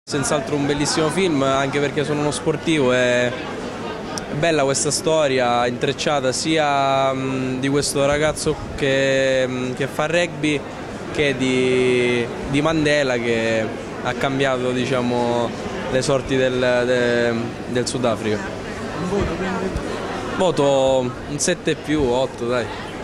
Senz'altro un bellissimo film, anche perché sono uno sportivo e è bella questa storia intrecciata sia di questo ragazzo che fa rugby che di Mandela, che ha cambiato, diciamo, le sorti del Sudafrica. Un voto quindi? Voto un 7+, 8, dai.